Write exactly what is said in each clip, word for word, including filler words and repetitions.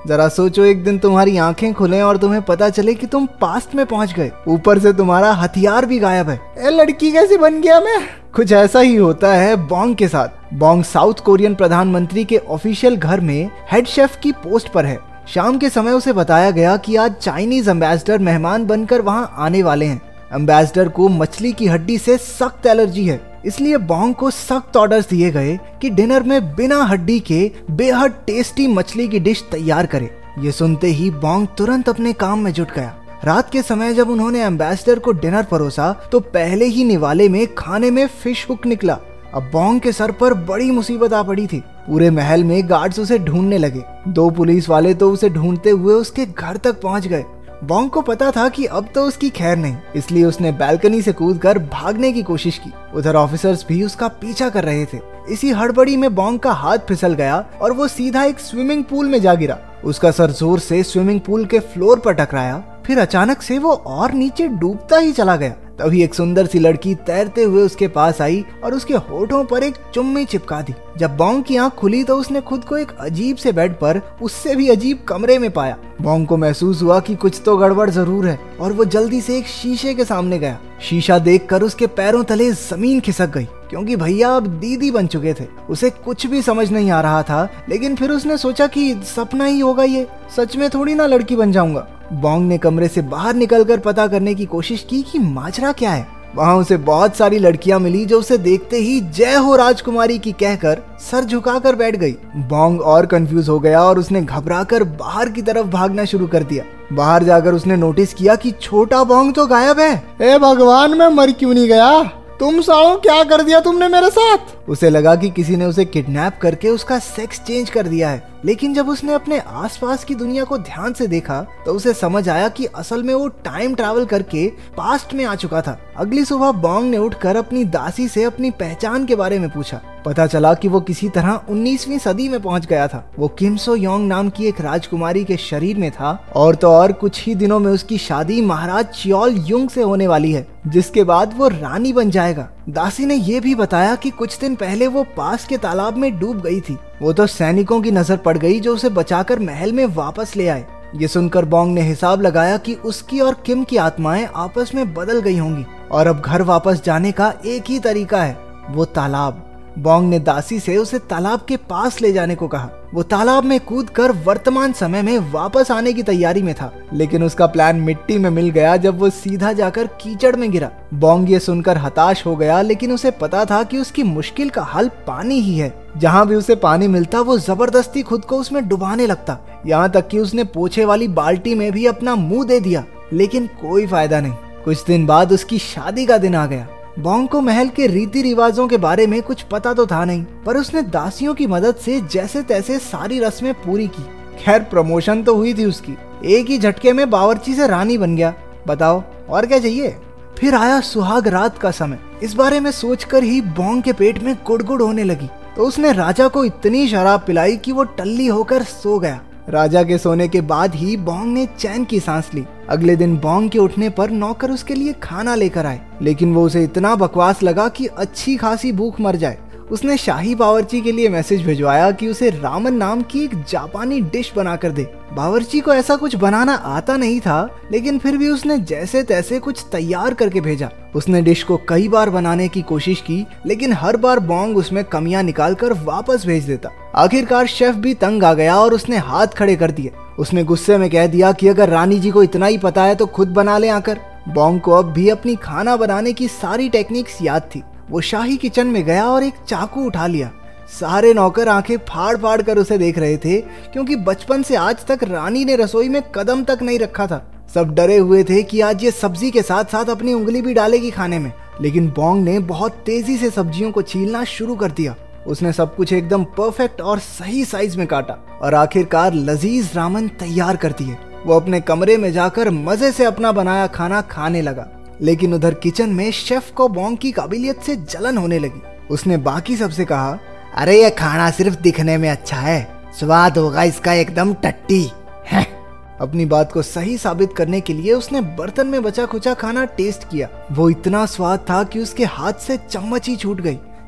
जरा सोचो, एक दिन तुम्हारी आंखें खुले और तुम्हें पता चले कि तुम पास्ट में पहुंच गए, ऊपर से तुम्हारा हथियार भी गायब है। ए लड़की कैसे बन गया मैं? कुछ ऐसा ही होता है बॉन्ग के साथ। बॉन्ग साउथ कोरियन प्रधानमंत्री के ऑफिशियल घर में हेड शेफ की पोस्ट पर है। शाम के समय उसे बताया गया कि आज चाइनीज एम्बेसडर मेहमान बनकर वहां आने वाले हैं। एम्बेसडर को मछली की हड्डी से सख्त एलर्जी है, इसलिए बॉन्ग को सख्त ऑर्डर्स दिए गए कि डिनर में बिना हड्डी के बेहद टेस्टी मछली की डिश तैयार करे। ये सुनते ही बॉन्ग तुरंत अपने काम में जुट गया। रात के समय जब उन्होंने एम्बेसडर को डिनर परोसा तो पहले ही निवाले में खाने में फिश हुक निकला। अब बॉन्ग के सर पर बड़ी मुसीबत आ पड़ी थी। पूरे महल में गार्ड्स उसे ढूंढने लगे। दो पुलिस वाले तो उसे ढूंढते हुए उसके घर तक पहुंच गए। बॉन्ग को पता था कि अब तो उसकी खैर नहीं, इसलिए उसने बालकनी से कूदकर भागने की कोशिश की। उधर ऑफिसर्स भी उसका पीछा कर रहे थे। इसी हड़बड़ी में बॉन्ग का हाथ फिसल गया और वो सीधा एक स्विमिंग पूल में जा गिरा। उसका सर जोर से स्विमिंग पूल के फ्लोर पर टकराया, फिर अचानक से वो और नीचे डूबता ही चला गया। तभी एक सुंदर सी लड़की तैरते हुए उसके पास आई और उसके होठों पर एक चुम्मी चिपका दी। जब बॉन्ग की आंख खुली तो उसने खुद को एक अजीब से बेड पर उससे भी अजीब कमरे में पाया। बॉन्ग को महसूस हुआ कि कुछ तो गड़बड़ जरूर है और वो जल्दी से एक शीशे के सामने गया। शीशा देखकर उसके पैरों तले जमीन खिसक गई, क्योंकि भैया अब दीदी बन चुके थे। उसे कुछ भी समझ नहीं आ रहा था, लेकिन फिर उसने सोचा कि सपना ही होगा ये, सच में थोड़ी ना लड़की बन जाऊंगा। बॉन्ग ने कमरे से बाहर निकलकर पता करने की कोशिश की कि माजरा क्या है। वहाँ उसे बहुत सारी लड़कियां मिली जो उसे देखते ही जय हो राजकुमारी की कहकर सर झुकाकर बैठ गई। बॉन्ग और कंफ्यूज हो गया और उसने घबराकर बाहर की तरफ भागना शुरू कर दिया। बाहर जाकर उसने नोटिस किया कि छोटा बॉन्ग तो गायब है। ए भगवान, मैं मर क्यों नहीं गया? तुम सालों क्या कर दिया तुमने मेरे साथ? उसे लगा कि किसी ने उसे किडनैप करके उसका सेक्स चेंज कर दिया है, लेकिन जब उसने अपने आसपास की दुनिया को ध्यान से देखा तो उसे समझ आया कि असल में वो टाइम ट्रैवल करके पास्ट में आ चुका था। अगली सुबह बॉन्ग ने उठकर अपनी दासी से अपनी पहचान के बारे में पूछा। पता चला कि वो किसी तरह उन्नीसवीं सदी में पहुंच गया था। वो किम सो योंग नाम की एक राजकुमारी के शरीर में था और तो और कुछ ही दिनों में उसकी शादी महाराज चियोल युंग से होने वाली है, जिसके बाद वो रानी बन जाएगा। दासी ने ये भी बताया कि कुछ दिन पहले वो पास के तालाब में डूब गई थी। वो तो सैनिकों की नजर पड़ गई जो उसे बचाकर महल में वापस ले आए। ये सुनकर बॉन्ग ने हिसाब लगाया कि उसकी और किम की आत्माएं आपस में बदल गई होंगी और अब घर वापस जाने का एक ही तरीका है, वो तालाब। बॉन्ग ने दासी से उसे तालाब के पास ले जाने को कहा। वो तालाब में कूदकर वर्तमान समय में वापस आने की तैयारी में था, लेकिन उसका प्लान मिट्टी में मिल गया जब वो सीधा जाकर कीचड़ में गिरा। बॉन्ग ये सुनकर हताश हो गया, लेकिन उसे पता था कि उसकी मुश्किल का हल पानी ही है। जहाँ भी उसे पानी मिलता वो जबरदस्ती खुद को उसमें डुबाने लगता, यहाँ तक कि उसने पोछे वाली बाल्टी में भी अपना मुंह दे दिया, लेकिन कोई फायदा नहीं। कुछ दिन बाद उसकी शादी का दिन आ गया। बॉन्ग को महल के रीति रिवाजों के बारे में कुछ पता तो था नहीं, पर उसने दासियों की मदद से जैसे तैसे सारी रस्में पूरी की। खैर, प्रमोशन तो हुई थी उसकी। एक ही झटके में बावर्ची से रानी बन गया। बताओ और क्या चाहिए। फिर आया सुहाग रात का समय। इस बारे में सोचकर ही बॉन्ग के पेट में गुड़गुड़ होने लगी, तो उसने राजा को इतनी शराब पिलाई कि वो टल्ली होकर सो गया। राजा के सोने के बाद ही बॉन्ग ने चैन की सांस ली। अगले दिन बॉन्ग के उठने पर नौकर उसके लिए खाना लेकर आए, लेकिन वो उसे इतना बकवास लगा कि अच्छी खासी भूख मर जाए। उसने शाही बावर्ची के लिए मैसेज भिजवाया कि उसे रामन नाम की एक जापानी डिश बनाकर दे। बावर्ची को ऐसा कुछ बनाना आता नहीं था, लेकिन फिर भी उसने जैसे तैसे कुछ तैयार करके भेजा। उसने डिश को कई बार बनाने की कोशिश की, लेकिन हर बार बॉन्ग उसमें कमियां निकालकर वापस भेज देता। आखिरकार शेफ भी तंग आ गया और उसने हाथ खड़े कर दिए। उसने गुस्से में कह दिया कि अगर रानी जी को इतना ही पता है तो खुद बना ले आकर। बॉन्ग को अब भी अपनी खाना बनाने की सारी टेक्निक्स याद थी। वो शाही किचन में गया और एक चाकू उठा लिया। सारे नौकर आंखें फाड़ फाड़ कर उसे देख रहे थे, क्योंकि बचपन से आज तक रानी ने रसोई में कदम तक नहीं रखा था। सब डरे हुए थे कि आज ये सब्जी के साथ साथ अपनी उंगली भी डालेगी खाने में, लेकिन बॉन्ग ने बहुत तेजी से सब्जियों को छीलना शुरू कर दिया। उसने सब कुछ एकदम परफेक्ट और सही साइज में काटा और आखिरकार लजीज रामन तैयार कर दिए। वो अपने कमरे में जाकर मजे से अपना बनाया खाना खाने लगा, लेकिन उधर किचन में शेफ को बॉन्ग की काबिलियत से जलन होने लगी। उसने बाकी सबसे कहा, अरे ये खाना सिर्फ दिखने में अच्छा है, स्वाद होगा इसका एकदम टट्टी है। अपनी बात को सही साबित करने के लिए उसने बर्तन में बचा खुचा खाना टेस्ट किया। वो इतना स्वाद था कि उसके हाथ से चम्मच ही छूट गई।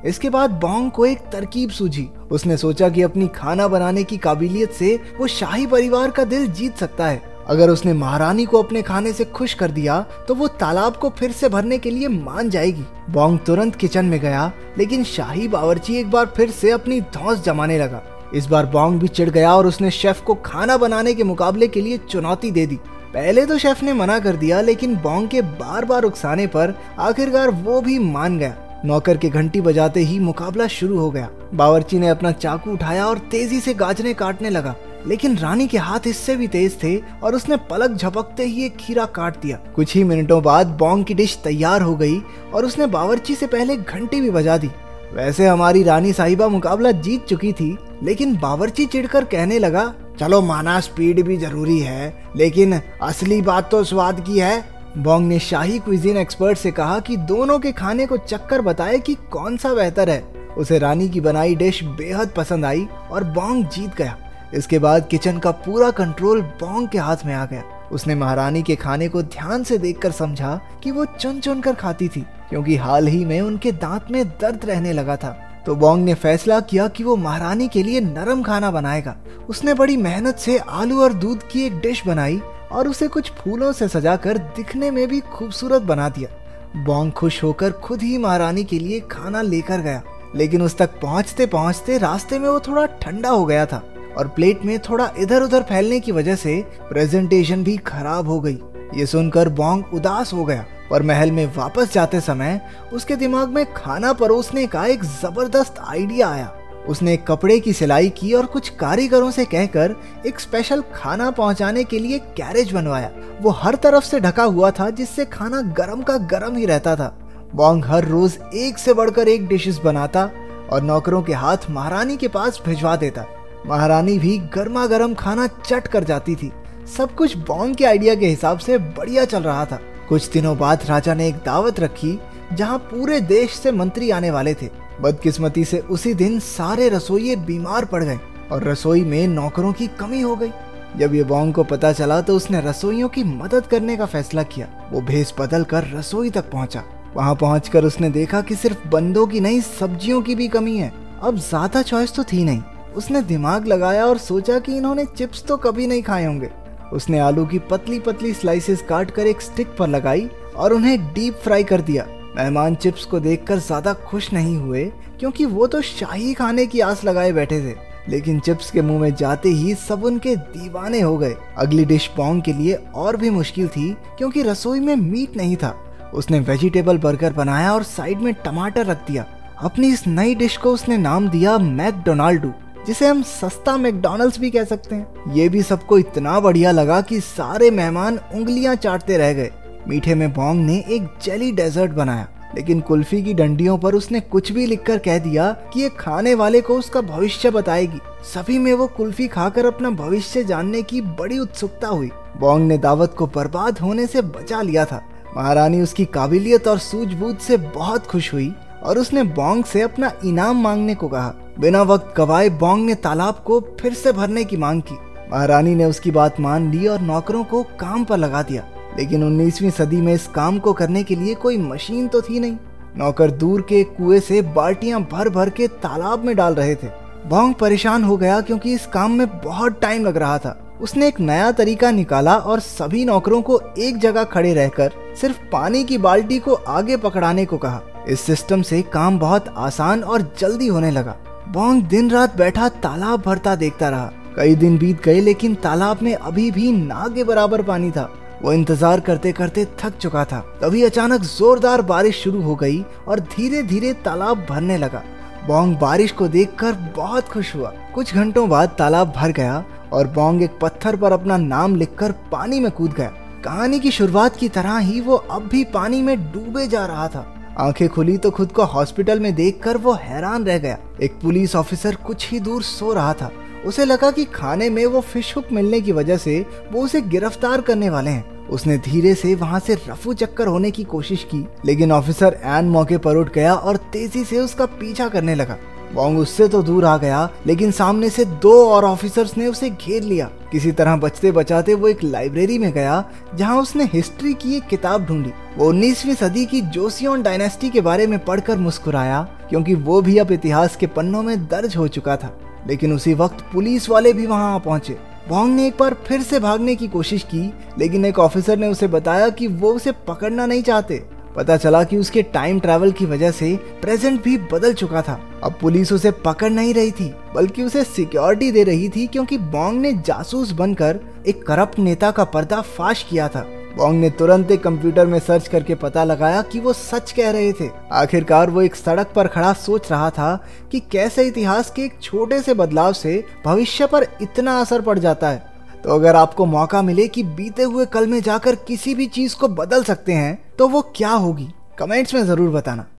इसके बाद बोंग को एक तरकीब सूझी। उसने सोचा कि अपनी खाना बनाने की काबिलियत से वो शाही परिवार का दिल जीत सकता है। अगर उसने महारानी को अपने खाने से खुश कर दिया तो वो तालाब को फिर से भरने के लिए मान जाएगी। बोंग तुरंत किचन में गया, लेकिन शाही बावर्ची एक बार फिर से अपनी धौंस जमाने लगा। इस बार बोंग भी चिढ़ गया और उसने शेफ को खाना बनाने के मुकाबले के लिए चुनौती दे दी। पहले तो शेफ ने मना कर दिया, लेकिन बोंग के बार बार उकसाने पर आखिरकार वो भी मान गया। नौकर के घंटी बजाते ही मुकाबला शुरू हो गया। बावर्ची ने अपना चाकू उठाया और तेजी से गाजरे काटने लगा, लेकिन रानी के हाथ इससे भी तेज थे और उसने पलक झपकते ही एक खीरा काट दिया। कुछ ही मिनटों बाद बोंग की डिश तैयार हो गई और उसने बावर्ची से पहले घंटी भी बजा दी। वैसे हमारी रानी साहिबा मुकाबला जीत चुकी थी, लेकिन बावर्ची चिढ़कर कहने लगा, चलो माना स्पीड भी जरूरी है, लेकिन असली बात तो स्वाद की है। बोंग ने शाही क्विजीन एक्सपर्ट से कहा कि दोनों के खाने को चक्कर बताए कि कौन सा बेहतर है। उसे रानी की बनाई डिश बेहद पसंद आई और बोंग जीत गया। इसके बाद किचन का पूरा कंट्रोल बोंग के हाथ में आ गया। उसने महारानी के खाने को ध्यान से देखकर समझा कि वो चुन चुन कर खाती थी, क्योंकि हाल ही में उनके दांत में दर्द रहने लगा था। तो बोंग ने फैसला किया कि वो महारानी के लिए नरम खाना बनाएगा। उसने बड़ी मेहनत से आलू और दूध की एक डिश बनाई और उसे कुछ फूलों से सजाकर दिखने में भी खूबसूरत बना दिया। बोंग खुश होकर खुद ही महारानी के लिए खाना लेकर गया, लेकिन उस तक पहुंचते पहुंचते रास्ते में वो थोड़ा ठंडा हो गया था और प्लेट में थोड़ा इधर उधर फैलने की वजह से प्रेजेंटेशन भी खराब हो गई। ये सुनकर बोंग उदास हो गया और महल में वापस जाते समय उसके दिमाग में खाना परोसने का एक जबरदस्त आइडिया आया। उसने एक कपड़े की सिलाई की और कुछ कारीगरों से कहकर एक स्पेशल खाना पहुंचाने के लिए कैरेज बनवाया। वो हर तरफ से ढका हुआ था, जिससे खाना गरम का गरम ही रहता था। बोंग हर रोज एक से बढ़कर एक डिशेस बनाता और नौकरों के हाथ महारानी के पास भिजवा देता। महारानी भी गर्मा गर्म खाना चट कर जाती थी। सब कुछ बोंग के आइडिया के हिसाब से बढ़िया चल रहा था। कुछ दिनों बाद राजा ने एक दावत रखी जहां पूरे देश से मंत्री आने वाले थे। बदकिस्मती से उसी दिन सारे रसोइये बीमार पड़ गए और रसोई में नौकरों की कमी हो गई। जब ये बोंग को पता चला तो उसने रसोइयों की मदद करने का फैसला किया। वो भेष बदल कर रसोई तक पहुंचा। वहां पहुंचकर उसने देखा कि सिर्फ बंदों की नहीं, सब्जियों की भी कमी है। अब ज्यादा चॉइस तो थी नहीं। उसने दिमाग लगाया और सोचा कि इन्होंने चिप्स तो कभी नहीं खाए होंगे। उसने आलू की पतली पतली स्लाइसेस काट कर एक स्टिक पर लगाई और उन्हें डीप फ्राई कर दिया। मेहमान चिप्स को देखकर ज्यादा खुश नहीं हुए, क्योंकि वो तो शाही खाने की आस लगाए बैठे थे। लेकिन चिप्स के मुंह में जाते ही सब उनके दीवाने हो गए। अगली डिश बोंग के लिए और भी मुश्किल थी, क्योंकि रसोई में मीट नहीं था। उसने वेजिटेबल बर्गर बनाया और साइड में टमाटर रख दिया। अपनी इस नई डिश को उसने नाम दिया मैकडोनाल्डू, जिसे हम सस्ता मैकडॉनल्ड्स भी कह सकते हैं। ये भी सबको इतना बढ़िया लगा कि सारे मेहमान उंगलियां चाटते रह गए। मीठे में बोंग ने एक जेली डेजर्ट बनाया, लेकिन कुल्फी की डंडियों पर उसने कुछ भी लिखकर कह दिया कि ये खाने वाले को उसका भविष्य बताएगी। सभी में वो कुल्फी खाकर अपना भविष्य जानने की बड़ी उत्सुकता हुई। बोंग ने दावत को बर्बाद होने से बचा लिया था। महारानी उसकी काबिलियत और सूझबूझ से बहुत खुश हुई और उसने बोंग से अपना इनाम मांगने को कहा। बिना वक्त गवाए बोंग ने तालाब को फिर से भरने की मांग की। महारानी ने उसकी बात मान ली और नौकरों को काम पर लगा दिया। लेकिन उन्नीसवीं सदी में इस काम को करने के लिए कोई मशीन तो थी नहीं। नौकर दूर के कुएं से बाल्टियां भर भर के तालाब में डाल रहे थे। बोंग परेशान हो गया, क्योंकि इस काम में बहुत टाइम लग रहा था। उसने एक नया तरीका निकाला और सभी नौकरों को एक जगह खड़े रहकर सिर्फ पानी की बाल्टी को आगे पकड़ाने को कहा। इस सिस्टम से काम बहुत आसान और जल्दी होने लगा। बोंग दिन रात बैठा तालाब भरता देखता रहा। कई दिन बीत गए, लेकिन तालाब में अभी भी ना के बराबर पानी था। वो इंतजार करते करते थक चुका था। तभी अचानक जोरदार बारिश शुरू हो गई और धीरे धीरे तालाब भरने लगा। बोंग बारिश को देखकर बहुत खुश हुआ। कुछ घंटों बाद तालाब भर गया और बोंग एक पत्थर पर अपना नाम लिखकर पानी में कूद गया। कहानी की शुरुआत की तरह ही वो अब भी पानी में डूबे जा रहा था। आंखें खुली तो खुद को हॉस्पिटल में देखकर वो हैरान रह गया। एक पुलिस ऑफिसर कुछ ही दूर सो रहा था। उसे लगा कि खाने में वो फिश हुक मिलने की वजह से वो उसे गिरफ्तार करने वाले हैं। उसने धीरे से वहां से रफू चक्कर होने की कोशिश की, लेकिन ऑफिसर एन मौके पर उठ गया और तेजी से उसका पीछा करने लगा। बोंग उससे तो दूर आ गया, लेकिन सामने से दो और ऑफिसर्स ने उसे घेर लिया। किसी तरह बचते बचाते वो एक लाइब्रेरी में गया, जहां उसने हिस्ट्री की एक किताब ढूंढी। वो उन्नीसवीं सदी की जोसियोन डायनेस्टी के बारे में पढ़कर मुस्कुराया, क्योंकि वो भी अब इतिहास के पन्नों में दर्ज हो चुका था। लेकिन उसी वक्त पुलिस वाले भी वहां आ पहुंचे। वोंग ने एक बार फिर से भागने की कोशिश की, लेकिन एक ऑफिसर ने उसे बताया कि वो उसे पकड़ना नहीं चाहते। पता चला कि उसके टाइम ट्रैवल की वजह से प्रेजेंट भी बदल चुका था। अब पुलिस उसे पकड़ नहीं रही थी, बल्कि उसे सिक्योरिटी दे रही थी, क्योंकि वोंग ने जासूस बनकर एक करप्ट नेता का पर्दाफाश किया था। वोंग ने तुरंत एक कंप्यूटर में सर्च करके पता लगाया कि वो सच कह रहे थे। आखिरकार वो एक सड़क पर खड़ा सोच रहा था कि कैसे इतिहास के एक छोटे से बदलाव से भविष्य पर इतना असर पड़ जाता है। तो अगर आपको मौका मिले कि बीते हुए कल में जाकर किसी भी चीज को बदल सकते हैं, तो वो क्या होगी? कमेंट्स में जरूर बताना।